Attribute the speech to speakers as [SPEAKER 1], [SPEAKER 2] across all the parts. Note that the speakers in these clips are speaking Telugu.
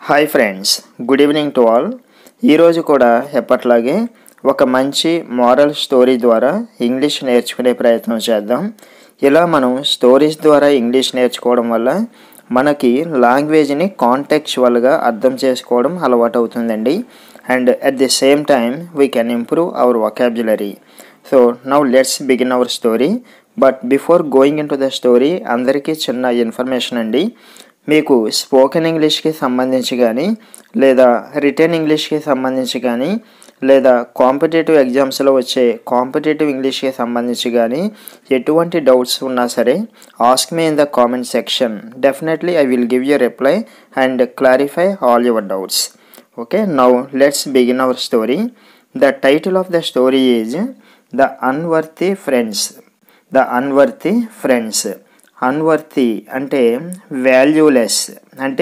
[SPEAKER 1] Hi friends, good evening to all. ఈరోజు కూడా ఎప్పట్లాగే ఒక మంచి మోరల్ స్టోరీ ద్వారా ఇంగ్లీష్ నేర్చుకునే ప్రయత్నం చేద్దాం. ఇలా మనం స్టోరీస్ ద్వారా ఇంగ్లీష్ నేర్చుకోవడం వల్ల మనకి లాంగ్వేజ్ని కాంటెక్చువల్గా అర్థం చేసుకోవడం అలవాటు అవుతుందండి. And at the same time we can improve our vocabulary. So now let's begin our story. But before going in to the story అందరికీ చిన్న ఇన్ఫర్మేషన్ అండి. మీకు స్పోకెన్ ఇంగ్లీష్కి సంబంధించి కానీ లేదా రిటర్న్ ఇంగ్లీష్కి సంబంధించి కానీ లేదా కాంపిటేటివ్ ఎగ్జామ్స్లో వచ్చే కాంపిటేటివ్ ఇంగ్లీష్కి సంబంధించి కానీ ఎటువంటి డౌట్స్ ఉన్నా సరే ask me in the comment section. Definitely I will give you reply and clarify all your doubts. Okay, now let's begin our story. The title of the story is the unworthy friends. The unworthy friends. Unworthy అంటే వాల్యూలెస్, అంటే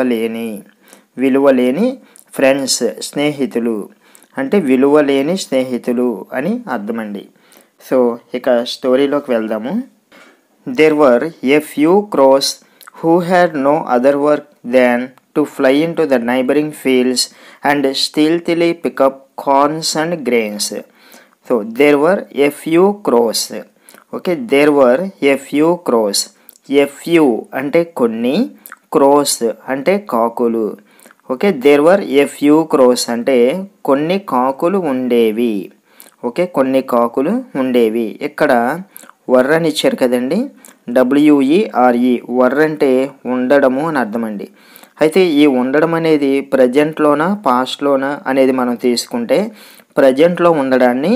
[SPEAKER 1] విలువలేని ఫ్రెండ్స్, స్నేహితులు అంటే విలువలేని స్నేహితులు అని అర్థమండి. సో ఇక స్టోరీలోకి వెళ్దాము. There were a few crows who had no other work than to fly in to the neighbouring fields and stealthily pick up corns and grains. So there were a few crows. Okay, there were a few crows. A few అంటే కొన్ని, క్రోస్ అంటే కాకులు. Okay, there were a few crows అంటే కొన్ని కాకులు ఉండేవి. ఓకే, కొన్ని కాకులు ఉండేవి. ఇక్కడ వర్ అని ఇచ్చారు కదండి, WERE. వర్ అంటే ఉండడము అని అర్థమండి. అయితే ఈ ఉండడం అనేది ప్రజెంట్లోనా పాస్ట్లోనా అనేది మనం తీసుకుంటే ప్రజెంట్లో ఉండడాన్ని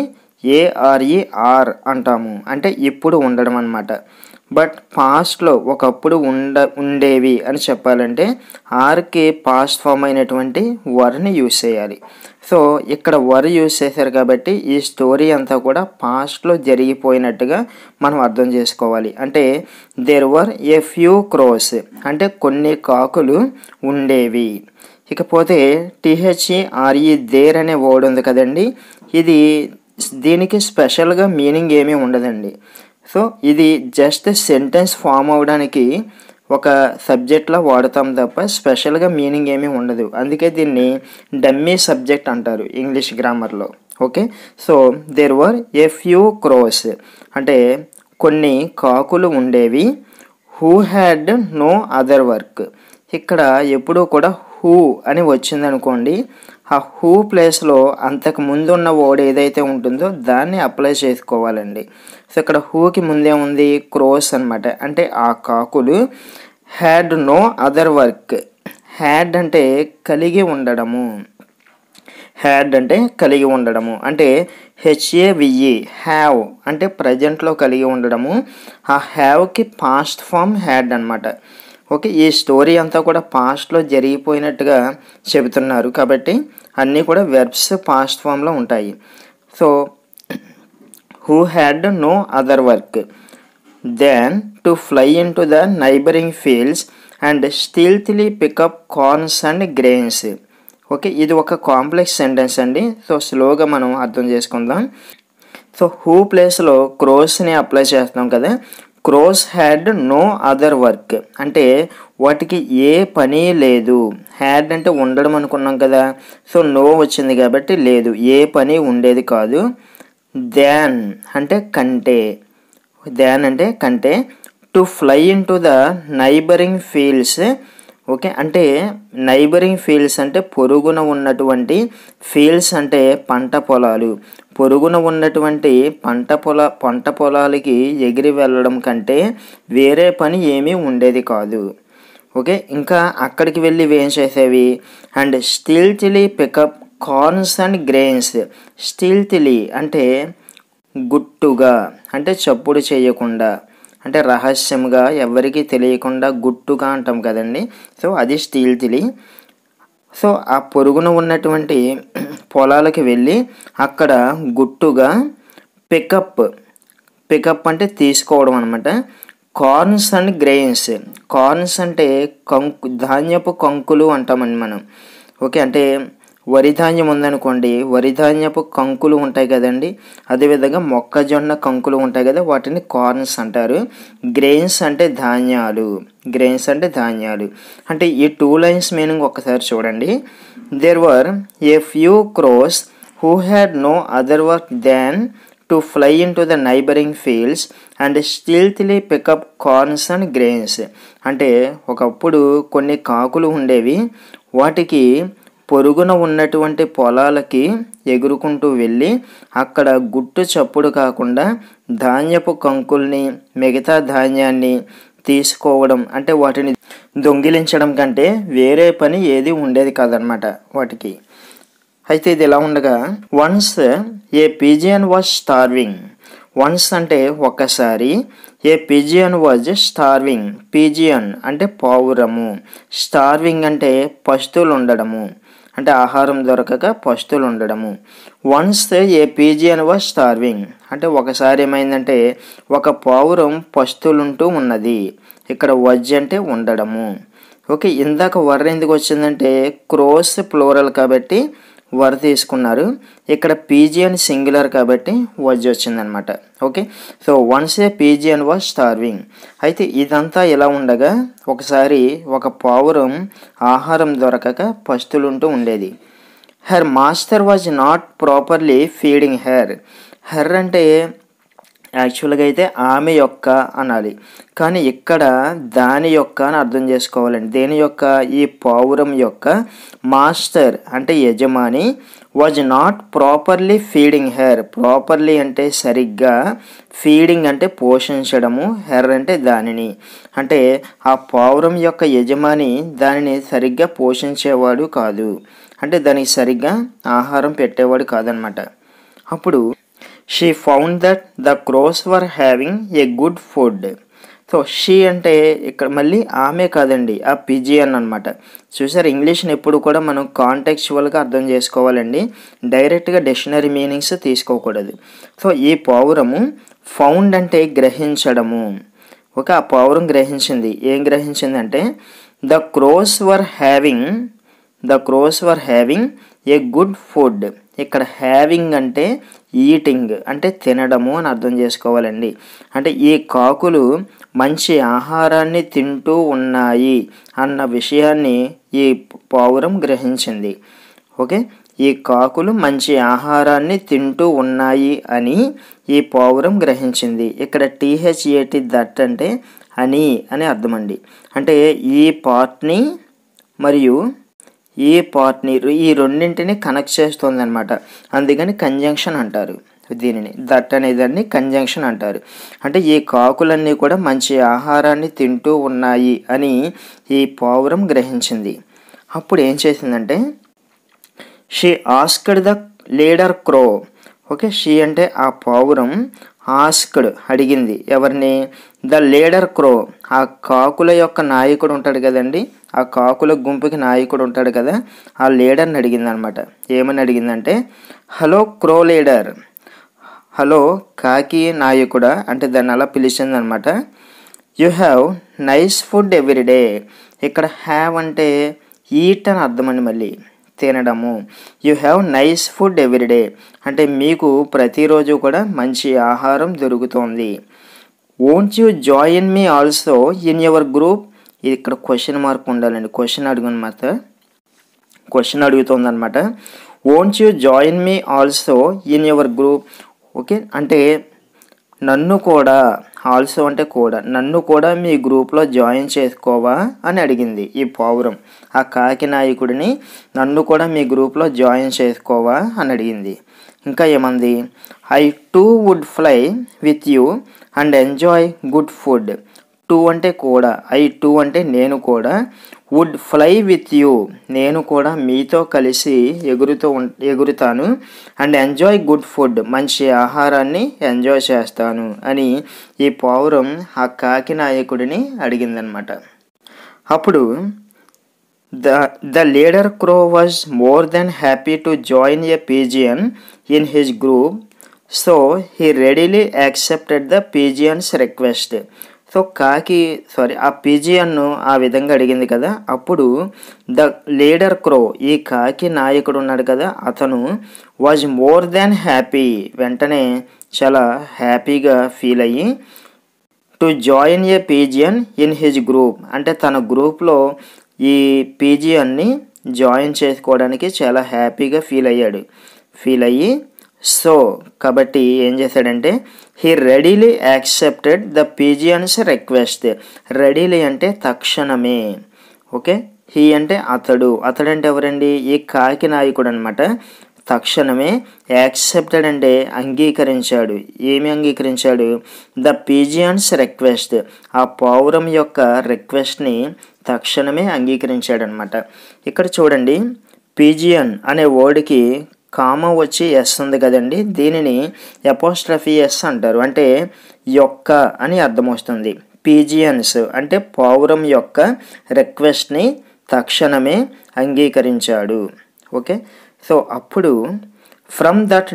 [SPEAKER 1] ARER అంటాము, అంటే ఇప్పుడు ఉండడం అన్నమాట. బట్ పాస్ట్లో ఒకప్పుడు ఉండేవి అని చెప్పాలంటే ఆర్కి పాస్ట్ ఫామ్ అయినటువంటి వర్ని యూజ్ చేయాలి. సో ఇక్కడ వర్ యూజ్ చేశారు కాబట్టి ఈ స్టోరీ అంతా కూడా పాస్ట్లో జరిగిపోయినట్టుగా మనం అర్థం చేసుకోవాలి. అంటే there were a few crows అంటే కొన్ని కాకులు ఉండేవి. ఇకపోతే THERE దేర్ అనే వర్డ్ ఉంది కదండి, దీనికి స్పెషల్గా మీనింగ్ ఏమీ ఉండదండి. సో ఇది జస్ట్ సెంటెన్స్ ఫామ్ అవడానికి ఒక సబ్జెక్ట్లా వాడతాం తప్ప స్పెషల్గా మీనింగ్ ఏమీ ఉండదు. అందుకే దీన్ని డమ్మీ సబ్జెక్ట్ అంటారు ఇంగ్లీష్ గ్రామర్లో. Okay, so there were a few crows అంటే కొన్ని కాకులు ఉండేవి. Who had no other work. ఇక్కడ ఎప్పుడూ కూడా హూ అని వచ్చిందనుకోండి, ఆ హూ ప్లేస్లో అంతకు ముందు ఉన్న వర్డ్ ఏదైతే ఉంటుందో దాన్ని అప్లై చేసుకోవాలండి. సో ఇక్కడ హూకి ముందే ఉంది క్రోస్ అనమాట, అంటే ఆ కాకులు. Had no other work. Had అంటే కలిగి ఉండడము. హ్యాడ్ అంటే కలిగి ఉండడము, అంటే HAVE హ్యావ్ అంటే ప్రజెంట్లో కలిగి ఉండడము. ఆ హ్యావ్కి పాస్ట్ ఫామ్ హ్యాడ్ అనమాట. ఓకే, ఈ స్టోరీ అంతా కూడా పాస్ట్లో జరిగిపోయినట్టుగా చెబుతున్నారు కాబట్టి అన్నీ కూడా వెర్బ్స్ పాస్ట్ ఫామ్లో ఉంటాయి. So who had no other work then to fly in to the neighbouring fields and stealthily pick up corns and grains. Okay, ఇది ఒక కాంప్లెక్స్ సెంటెన్స్ అండి. సో స్లోగా మనం అర్థం చేసుకుందాం. సో హూ ప్లేస్లో క్రోస్ని అప్లై చేస్తున్నాం కదా. Crows had no other work అంటే వాటికి ఏ పని లేదు. హ్యాడ్ అంటే ఉండడం అనుకున్నాం కదా, సో నో వచ్చింది కాబట్టి లేదు, ఏ పని ఉండేది కాదు. దాన్ అంటే కంటే, దాన్ అంటే కంటే. To fly in to the neighbouring fields. Okay, అంటే నైబరింగ్ ఫీల్డ్స్ అంటే పొరుగున ఉన్నటువంటి, ఫీల్డ్స్ అంటే పంట పొలాలు. పొరుగున ఉన్నటువంటి పంట పొలాలకి ఎగిరి వెళ్ళడం కంటే వేరే పని ఏమీ ఉండేది కాదు. ఓకే, ఇంకా అక్కడికి వెళ్ళి ఏం చేసేవి. And stealthily pick up corns and grains. stealthily అంటే గుట్టుగా, అంటే చప్పుడు చేయకుండా, అంటే రహస్యంగా ఎవరికి తెలియకుండా గుట్టుగా అంటాం కదండి. సో అది stealthily. సో ఆ పొరుగున ఉన్నటువంటి పొలాలకి వెళ్ళి అక్కడ గుట్టుగా పికప్ అంటే తీసుకోవడం అనమాట. Corns and grains. కార్న్స్ అంటే ధాన్యపు కంకులు అంటామని మనం. ఓకే, అంటే వరి ధాన్యం ఉందనుకోండి, వరి ధాన్యపు కంకులు ఉంటాయి కదండి, అదేవిధంగా మొక్కజొన్న కంకులు ఉంటాయి కదా, వాటిని కార్న్స్ అంటారు. గ్రెయిన్స్ అంటే ధాన్యాలు, గ్రెయిన్స్ అంటే ధాన్యాలు. అంటే ఈ 2 లైన్స్ మీనింగ్ ఒక్కసారి చూడండి. There were a few crows who had no other work than to fly into the neighboring fields and stealthily pick up corns and grains. అంటే ఒకప్పుడు కొన్ని కాకులు ఉండేవి, వాటికి పొరుగున ఉన్నటువంటి పొలాలకి ఎగురుకుంటూ వెళ్ళి అక్కడ గుట్టు చప్పుడు కాకుండా ధాన్యపు కంకుల్ని, మిగతా ధాన్యాన్ని తీసుకోవడం, అంటే వాటిని దొంగిలించడం కంటే వేరే పని ఏది ఉండేది కాదనమాట వాటికి. అయితే ఇది ఎలా ఉండగా, once a pigeon was starving. Once అంటే ఒక్కసారి, a pigeon was starving. Pigeon అంటే పావురము, స్టార్వింగ్ అంటే పస్తులు ఉండడము, అంటే ఆహారం దొరకక పస్తులు ఉండడము. Once a pigeon was starving అంటే ఒకసారి ఏమైందంటే ఒక పావురం పస్తులుంటూ ఉన్నది. ఇక్కడ వజ్ అంటే ఉండడము. ఓకే, ఇందాక వర్ ఎందుకు వచ్చిందంటే క్రోస్ ప్లూరల్ కాబట్టి వర్ తీసుకున్నారు, ఇక్కడ పిజియన్ సింగులర్ కాబట్టి వజ్ వచ్చిందనమాట. Okay, so once a pigeon was starving. అయితే ఇదంతా ఎలా ఉండగా ఒకసారి ఒక పావురం ఆహారం దొరకక పస్తులుంటూ ఉండేది. Her master was not properly feeding her. Her అంటే యాక్చువల్గా అయితే ఆమె యొక్క అనాలి, కానీ ఇక్కడ దాని యొక్క అని అర్థం చేసుకోవాలండి. దేని యొక్క? ఈ పావురం యొక్క మాస్టర్ అంటే యజమాని, was not properly feeding her. Properly అంటే సరిగ్గా, ఫీడింగ్ అంటే పోషించడము, హెర్ అంటే దానిని. అంటే ఆ పావురం యొక్క యజమాని దానిని సరిగ్గా పోషించేవాడు కాదు, అంటే దానికి సరిగ్గా ఆహారం పెట్టేవాడు కాదనమాట. అప్పుడు she found that the crows were having a good food. So she అంటే ఇక్కడ మళ్ళీ ఆమె కాదండి, ఆ పిజియన్ అనమాట. చూసారు, ఇంగ్లీష్ని ఎప్పుడు కూడా మనం కాంటెక్చువల్గా అర్థం చేసుకోవాలండి, డైరెక్ట్గా డిక్షనరీ మీనింగ్స్ తీసుకోకూడదు. సో ఈ పావురము ఫౌండ్ అంటే గ్రహించడము. ఓకే, ఆ పావురం గ్రహించింది. ఏం గ్రహించిందంటే the crows were having a good food. ఇక్కడ హ్యావింగ్ అంటే ఈటింగ్ అంటే తినడము అని అర్థం చేసుకోవాలండి. అంటే ఈ కాకులు మంచి ఆహారాన్ని తింటూ ఉన్నాయి అన్న విషయాన్ని ఈ పావురం గ్రహించింది. ఓకే, ఈ కాకులు మంచి ఆహారాన్ని తింటూ ఉన్నాయి అని ఈ పావురం గ్రహించింది. ఇక్కడ THAT దట్ అంటే అని అర్థం అండి. అంటే ఈ పార్ట్ని మరియు ఈ పార్ట్ని, ఈ రెండింటిని కనెక్ట్ చేస్తుంది అనమాట. అందుకని కంజంక్షన్ అంటారు దీనిని. దట్ అనేదాన్ని కంజంక్షన్ అంటారు. అంటే ఈ కాకులన్నీ కూడా మంచి ఆహారాన్ని తింటూ ఉన్నాయి అని ఈ పావురం గ్రహించింది. అప్పుడు ఏం చేసిందంటే she asked the leader crow. Okay, she అంటే ఆ పావురం, ఆస్క్డ్ అడిగింది ఎవరిని? The leader crow. ఆ కాకుల యొక్క నాయకుడు ఉంటాడు కదండి, ఆ కాకుల గుంపుకి నాయకుడు ఉంటాడు కదా, ఆ లీడర్ని అడిగింది అనమాట. ఏమని అడిగిందంటే హలో క్రో లీడర్. హలో కాకి నాయకుడా అంటే దాన్ని అలా పిలిచింది అనమాట. You have nice food everyday. ఇక్కడ హ్యావ్ అంటే ఈట్ అని అర్థం అండి, మళ్ళీ తినడము. You have nice food everyday అంటే మీకు ప్రతిరోజు కూడా మంచి ఆహారం దొరుకుతుంది. Won't you join me also in your group. ఇది ఇక్కడ క్వశ్చన్ మార్క్ ఉండాలండి, క్వశ్చన్ అడుగుతుంది అనమాట. Won't you join me also in your group. Okay, అంటే నన్ను కూడా, ఆల్సో అంటే కూడా, నన్ను కూడా మీ గ్రూప్లో జాయిన్ చేసుకోవా అని అడిగింది ఈ పావురం. ఆ కాకి నాయకుడిని నన్ను కూడా మీ గ్రూప్లో జాయిన్ చేసుకోవా అని అడిగింది. ఇంకా ఏమంది? I too would fly with you and enjoy good food. Too అంటే కూడా, ఐ టూ అంటే నేను కూడా, వుడ్ ఫ్లై విత్ యూ నేను కూడా మీతో కలిసి ఎగురుతాను, అండ్ ఎంజాయ్ గుడ్ ఫుడ్ మంచి ఆహారాన్ని ఎంజాయ్ చేస్తాను అని ఈ పావురం ఆ కాకి నాయకుడిని అడిగిందనమాట. అప్పుడు the leader crow was more than happy to join a pigeon in his group, so he readily accepted the pigeon's request. So ఆ పిజియన్ ఆ విధంగా అడిగింది కదా. అప్పుడు ద లీడర్ క్రో, ఈ కాకి నాయకుడు ఉన్నాడు కదా, అతను వాజ్ మోర్ దాన్ హ్యాపీ, వెంటనే చాలా హ్యాపీగా ఫీల్ అయ్యి to join a pigeon in his group, అంటే తన గ్రూప్లో ఈ పిజియన్ని జాయిన్ చేసుకోవడానికి చాలా హ్యాపీగా ఫీల్ అయ్యి సో కాబట్టి ఏం చేశాడంటే he readily accepted the pigeon's request. Readily అంటే తక్షణమే. ఓకే, హీ అంటే అతడంటే ఎవరండి? ఈ కాకి నాయకుడు అనమాట. తక్షణమే యాక్సెప్టెడ్ అంటే అంగీకరించాడు. ఏమి అంగీకరించాడు? ద పిజియన్స్ రిక్వెస్ట్, ఆ పావురం యొక్క రిక్వెస్ట్ని తక్షణమే అంగీకరించాడనమాట. ఇక్కడ చూడండి, పిజియన్ అనే వర్డ్కి కామా వచ్చి ఎస్ ఉంది కదండి, దీనిని అపోస్ట్రఫీ ఎస్ అంటారు. అంటే యొక్క అని అర్థం వస్తుంది. పిజియన్స్ అంటే పావురం యొక్క రిక్వెస్ట్ని తక్షణమే అంగీకరించాడు. ఓకే, సో అప్పుడు ఫ్రమ్ దట్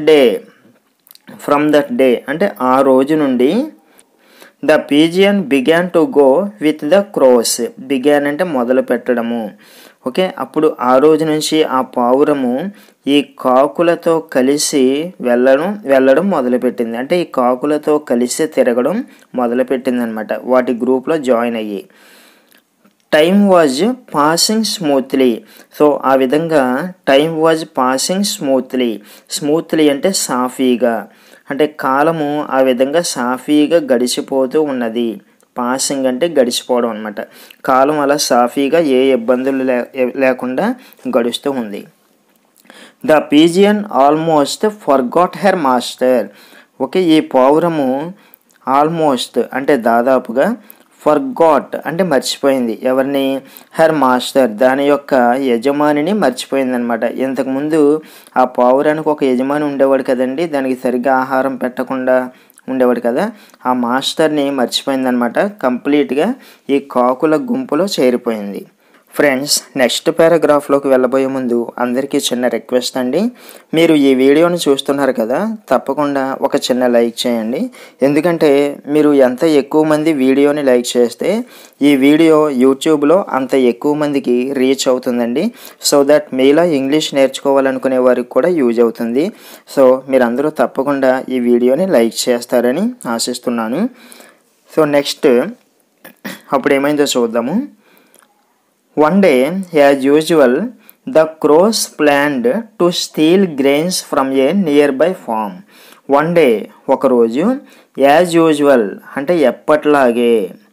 [SPEAKER 1] డే అంటే ఆ రోజు నుండి the pigeon began to go with the crows. Began అంటే మొదలు పెట్టడము. ఓకే, అప్పుడు ఆ రోజు నుంచి ఆ పావురము ఈ కాకులతో కలిసి వెళ్ళడం మొదలుపెట్టింది. అంటే ఈ కాకులతో కలిసి తిరగడం మొదలుపెట్టింది అనమాట, వాటి గ్రూప్లో జాయిన్ అయ్యి. Time was passing smoothly. So ఆ విధంగా టైమ్ వాజ్ పాసింగ్ స్మూత్లీ అంటే సాఫీగా, అంటే కాలము ఆ విధంగా సాఫీగా గడిచిపోతూ ఉన్నది. పాసింగ్ అంటే గడిచిపోవడం అనమాట. కాలం అలా సాఫీగా ఏ ఇబ్బందులు లేకుండా గడుస్తూ ఉంది. The pigeon almost forgot her master. Okay, ఈ పావురము ఆల్మోస్ట్ అంటే దాదాపుగా, ఫర్గాట్ అంటే మర్చిపోయింది. ఎవరిని? హెర్ మాస్టర్, దాని యొక్క యజమానిని మర్చిపోయింది అనమాట. ఇంతకుముందు ఆ పావురానికి ఒక యజమాని ఉండేవాడు కదండి, దానికి సరిగ్గా ఆహారం పెట్టకుండా ఉండేవాడు కదా, ఆ మాస్టర్ని మర్చిపోయిందనమాట. కంప్లీట్గా ఈ కాకుల గుంపులో చేరిపోయింది. ఫ్రెండ్స్, నెక్స్ట్ పారాగ్రాఫ్లోకి వెళ్ళబోయే ముందు అందరికీ చిన్న రిక్వెస్ట్ అండి. మీరు ఈ వీడియోని చూస్తున్నారు కదా, తప్పకుండా ఒక చిన్న లైక్ చేయండి. ఎందుకంటే మీరు ఎంత ఎక్కువ మంది వీడియోని లైక్ చేస్తే ఈ వీడియో యూట్యూబ్లో అంత ఎక్కువ మందికి రీచ్ అవుతుందండి. సో దట్ మీలా ఇంగ్లీష్ నేర్చుకోవాలనుకునే వారికి కూడా యూజ్ అవుతుంది. సో మీరందరూ తప్పకుండా ఈ వీడియోని లైక్ చేస్తారని ఆశిస్తున్నాను. సో నెక్స్ట్ అప్పుడు ఏమైందో చూద్దాము. One day, as usual, the crows planned to steal grains from a nearby farm. One day, ఒకరోజు, యాజ్ యూజువల్ అంటే ఎప్పటిలాగే,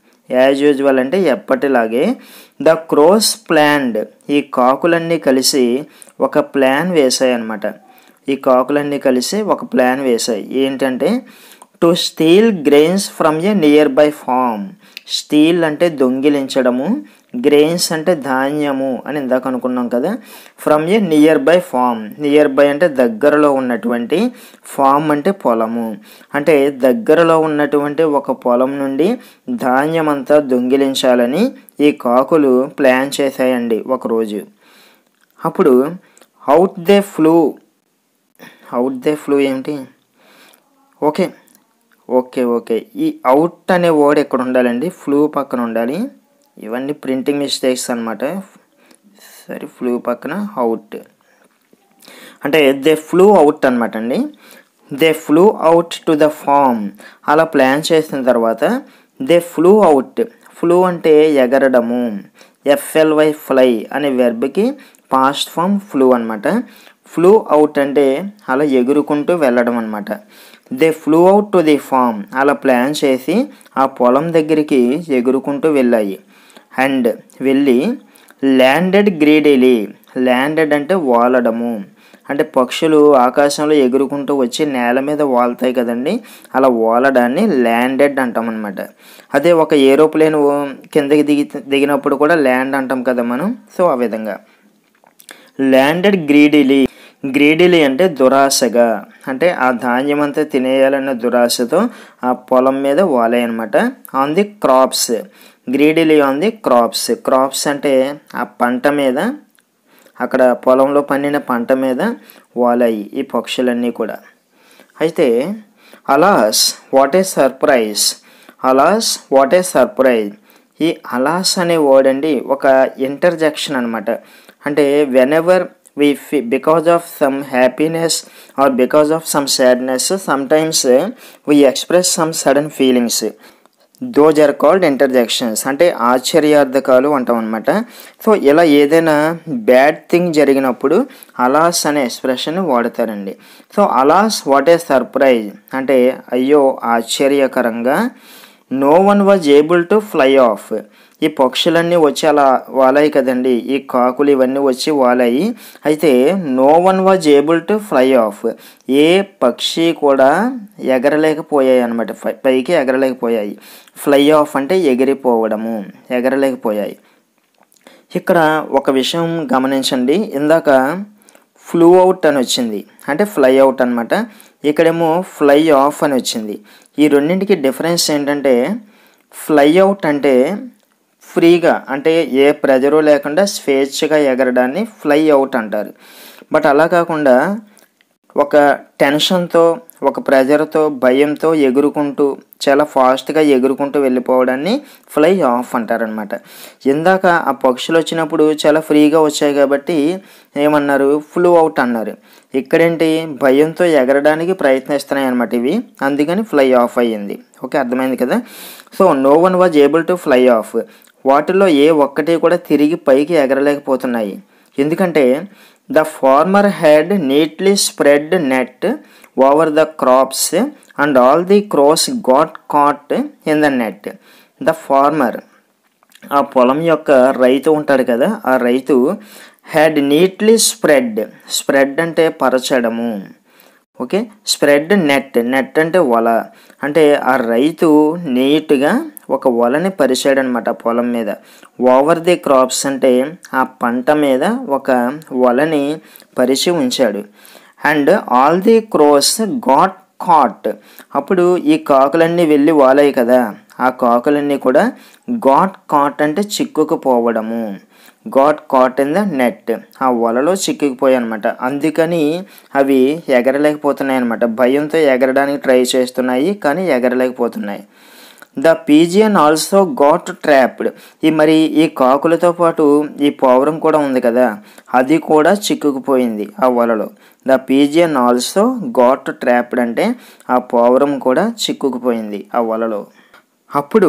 [SPEAKER 1] ద క్రోస్ ప్లాన్డ్, ఈ కాకులన్నీ కలిసి ఒక ప్లాన్ వేసాయి అన్నమాట. ఏంటంటే to steal grains from a nearby farm. Steal అంటే దొంగిలించడము, గ్రెయిన్స్ అంటే ధాన్యము అని ఇందాక అనుకున్నాం కదా. From a nearby farm, nearby అంటే దగ్గరలో ఉన్నటువంటి, ఫామ్ అంటే పొలము, అంటే దగ్గరలో ఉన్నటువంటి ఒక పొలం నుండి ధాన్యం అంతా దొంగిలించాలని ఈ కాకులు ప్లాన్ చేశాయండి ఒకరోజు. అప్పుడు అవుట్ దే ఫ్లూ ఏంటి? ఓకే, ఈ అవుట్ అనే వర్డ్ ఎక్కడ ఉండాలండి? ఫ్లూ పక్కన ఉండాలి. ఇవన్నీ ప్రింటింగ్ మిస్టేక్స్ అనమాట. సరే, ఫ్లూ పక్కన అవుట్ అంటే దే ఫ్లూ అవుట్ అనమాట అండి. They flew out to the farm. అలా ప్లాన్ చేసిన తర్వాత దే ఫ్లూ అవుట్. ఫ్లూ అంటే ఎగరడము. FLY ఫ్లై అనే వెర్బ్కి పాస్ట్ ఫామ్ ఫ్లూ అనమాట. ఫ్లూ అవుట్ అంటే అలా ఎగురుకుంటూ వెళ్ళడం అనమాట. They flew out to the farm. అలా ప్లాన్ చేసి ఆ పొలం దగ్గరికి ఎగురుకుంటూ వెళ్ళాయి. అండ్ వెళ్ళి ల్యాండెడ్ గ్రీడీలీ. ల్యాండెడ్ అంటే వాలడము, అంటే పక్షులు ఆకాశంలో ఎగురుకుంటూ వచ్చి నేల మీద వాలుతాయి కదండి, అలా వాలడాన్ని ల్యాండెడ్ అంటాం అనమాట. అదే ఒక ఏరోప్లేన్ కిందకి దిగినప్పుడు కూడా ల్యాండ్ అంటాం కదా మనం. సో ఆ విధంగా ల్యాండెడ్ గ్రీడీలీ అంటే దురాశగా, అంటే ఆ ధాన్యం అంతా తినేయాలన్న దురాశతో ఆ పొలం మీద వాలాయి అనమాట. On the crops, greedily on the crops అంటే ఆ పంట మీద, అక్కడ పొలంలో పండిన పంట మీద వాలాయి ఈ పక్షులన్నీ కూడా. అయితే alas what a surprise, alas what a surprise. ఈ అలాస్ అనే వర్డ్ అండి ఒక ఇంటర్జెక్షన్ అనమాట. అంటే whenever we because of some happiness or because of some sadness, sometimes we express some sudden feelings. Those are called interjections. అంటే ఆశ్చర్యార్థకాలు అంటాం అనమాట. సో ఇలా ఏదైనా బ్యాడ్ థింగ్ జరిగినప్పుడు అలాస్ అనే ఎక్స్ప్రెషన్ వాడతారండి. So alas what a surprise అంటే అయ్యో ఆశ్చర్యకరంగా. No one was able to fly off. ఈ పక్షులన్నీ వచ్చి అలా వాలాయి కదండి, ఈ కాకులు ఇవన్నీ వచ్చి వాలాయి. అయితే no one was able to fly off, ఏ పక్షి కూడా ఎగరలేకపోయాయి అనమాట, పైకి ఎగరలేకపోయాయి. ఫ్లై ఆఫ్ అంటే ఎగిరిపోవడము, ఎగరలేకపోయాయి. ఇక్కడ ఒక విషయం గమనించండి, ఇందాక ఫ్లూ అవుట్ అని వచ్చింది అంటే ఫ్లై అవుట్ అనమాట, ఇక్కడేమో ఫ్లై ఆఫ్ అని వచ్చింది. ఈ రెండింటికి డిఫరెన్స్ ఏంటంటే ఫ్లై అవుట్ అంటే ఫ్రీగా అంటే ఏ ప్రెజరు లేకుండా స్వేచ్ఛగా ఎగరడాన్ని ఫ్లై అవుట్ అంటారు. బట్ అలా కాకుండా ఒక టెన్షన్తో, ఒక ప్రెజర్తో, భయంతో ఎగురుకుంటూ చాలా ఫాస్ట్గా ఎగురుకుంటూ వెళ్ళిపోవడాన్ని ఫ్లై ఆఫ్ అంటారనమాట. ఇందాక ఆ పక్షులు వచ్చినప్పుడు చాలా ఫ్రీగా వచ్చాయి కాబట్టి ఏమన్నారు, ఫ్లూ అవుట్ అన్నారు. ఇక్కడేంటి, భయంతో ఎగరడానికి ప్రయత్నిస్తున్నాయి అనమాట ఇవి, అందుకని ఫ్లై ఆఫ్ అయ్యింది. ఓకే, అర్థమైంది కదా. So no one was able to fly off, వాటిలో ఏ ఒక్కటి కూడా తిరిగి పైకి ఎగరలేకపోతున్నాయి. ఎందుకంటే the farmer had neatly spread net over the crops and all the crows got caught in the net. The farmer, ఆ పొలం యొక్క రైతు ఉంటాడు కదా, ఆ రైతు హ్యాడ్ నీట్లీ స్ప్రెడ్, స్ప్రెడ్ అంటే పరచడము. ఓకే, స్ప్రెడ్ నెట్, నెట్ అంటే వల, అంటే ఆ రైతు నీట్గా ఒక వలని పరిచాడనమాట పొలం మీద. ఓవర్ ది క్రాప్స్ అంటే ఆ పంట మీద ఒక వలని పరిచి ఉంచాడు. And all the crows got caught, అప్పుడు ఈ కాకులన్నీ వెళ్ళి వాలాయి కదా, ఆ కాకులన్నీ కూడా గాట్ కాట్ అంటే చిక్కుకుపోవడము, got caught in the net, ఆ వలలో చిక్కుకుపోయాయి అనమాట. అందుకని అవి ఎగరలేకపోతున్నాయి అనమాట, భయంతో ఎగరడానికి ట్రై చేస్తున్నాయి కానీ ఎగరలేకపోతున్నాయి. The pigeon also got trapped, ఈ కాకులతో పాటు ఈ పావురం కూడా ఉంది కదా, అది కూడా చిక్కుకుపోయింది ఆ వలలో. The pigeon also got trapped అంటే ఆ పావురం కూడా చిక్కుకుపోయింది ఆ వలలో. అప్పుడు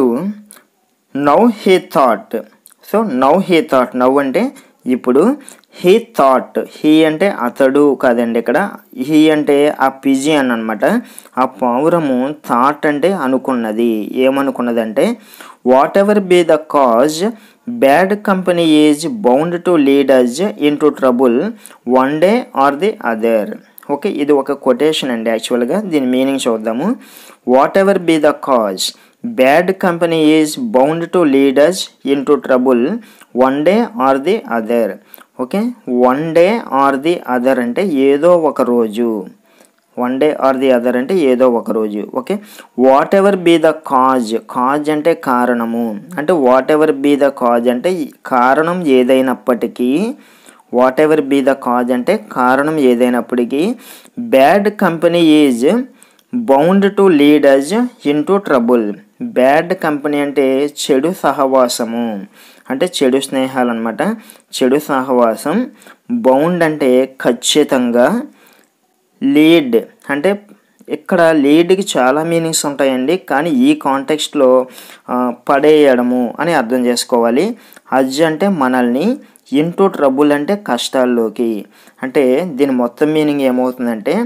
[SPEAKER 1] now he thought, so now he thought, now అంటే ఇప్పుడు, హీ థాట్, హీ అంటే అతడు కాదండి, ఇక్కడ హీ అంటే ఆ పిజియన్ అనమాట. ఆ పావురము థాట్ అంటే అనుకున్నది. ఏమనుకున్నదంటే whatever be the cause bad company is bound to lead us into trouble one day or the other. Okay, ఇది ఒక కొటేషన్ అండి. యాక్చువల్గా దీని మీనింగ్ చూద్దాము. Whatever be the cause bad company is bound to lead us into trouble one day or the other. Okay, one day or the other అంటే ఏదో ఒక రోజు, one day or the other అంటే ఏదో ఒక రోజు. Okay, whatever be the cause, cause అంటే కారణము, అంటే whatever be the cause అంటే కారణం ఏదైనప్పటికీ, whatever be the cause అంటే కారణం ఏదైనప్పటికీ, bad company is bound to lead us into trouble. Bad company అంటే చెడు సహవాసము, అంటే చెడు స్నేహాలు అనమాట, చెడు సహవాసం. బౌండ్ అంటే ఖచ్చితంగా, లీడ్ అంటే ఇక్కడ లీడ్కి చాలా మీనింగ్స్ ఉంటాయండి, కానీ ఈ కాంటెక్స్ట్లో పడేయడము అని అర్థం చేసుకోవాలి. అజ్ అంటే మనల్ని, ఇంటూ ట్రబుల్ అంటే కష్టాల్లోకి. అంటే దీని మొత్తం మీనింగ్ ఏమవుతుందంటే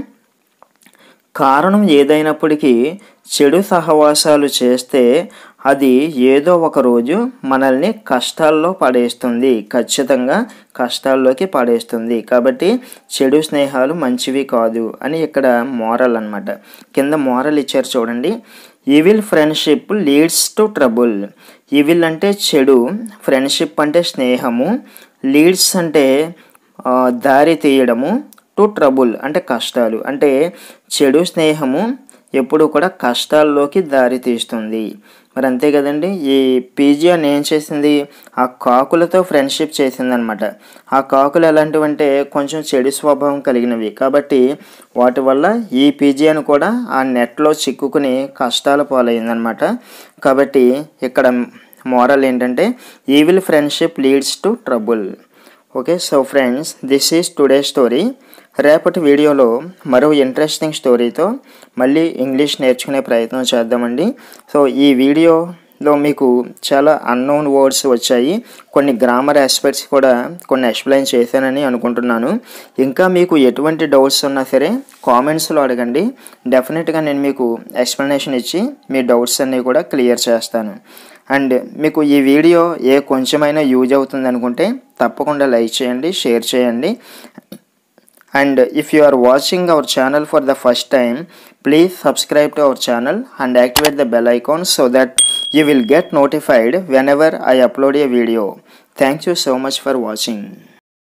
[SPEAKER 1] కారణం ఏదైనప్పటికీ చెడు సహవాసాలు చేస్తే అది ఏదో ఒక రోజు మనల్ని కష్టాల్లో పడేస్తుంది, ఖచ్చితంగా కష్టాల్లోకి పడేస్తుంది. కాబట్టి చెడు స్నేహాలు మంచివి కాదు అని ఇక్కడ మోరల్ అన్నమాట. కింద మోరల్ ఇచ్చారు చూడండి. Evil friendship leads to trouble. Evil అంటే చెడు, ఫ్రెండ్షిప్ అంటే స్నేహము, లీడ్స్ అంటే దారి తీయడము, టు ట్రబుల్ అంటే కష్టాలు. అంటే చెడు స్నేహము ఎప్పుడు కూడా కష్టాల్లోకి దారి తీస్తుంది. మరి అంతే కదండి. ఈ పీజియన్ ఏం చేసింది, ఆ కాకులతో ఫ్రెండ్షిప్ చేసిందనమాట. ఆ కాకులు ఎలాంటివంటే కొంచెం చెడు స్వభావం కలిగినవి, కాబట్టి వాటి వల్ల ఈ పీజియన్ కూడా ఆ నెట్లో చిక్కుకుని కష్టాల పాలైందనమాట. కాబట్టి ఇక్కడ మోరల్ ఏంటంటే evil friendship leads to trouble. Okay, so friends, this is today story. రేపటి వీడియోలో మరో ఇంట్రెస్టింగ్ స్టోరీతో మళ్ళీ ఇంగ్లీష్ నేర్చుకునే ప్రయత్నం చేద్దామండి. సో ఈ వీడియోలో మీకు చాలా అన్నోన్ వర్డ్స్ వచ్చాయి, కొన్ని గ్రామర్ ఆస్పెక్ట్స్ కూడా కొన్ని ఎక్స్ప్లెయిన్ చేశానని అనుకుంటున్నాను. ఇంకా మీకు ఎటువంటి డౌట్స్ ఉన్నా సరే కామెంట్స్లో అడగండి. డెఫినెట్గా నేను మీకు ఎక్స్ప్లెనేషన్ ఇచ్చి మీ డౌట్స్ అన్నీ కూడా క్లియర్ చేస్తాను. అండ్ మీకు ఈ వీడియో కొంచెమైనా యూజ్ అవుతుంది అనుకుంటే తప్పకుండా లైక్ చేయండి, షేర్ చేయండి. And if you are watching our channel for the first time, please subscribe to our channel and activate the bell icon so that you will get notified whenever I upload a video. Thank you so much for watching.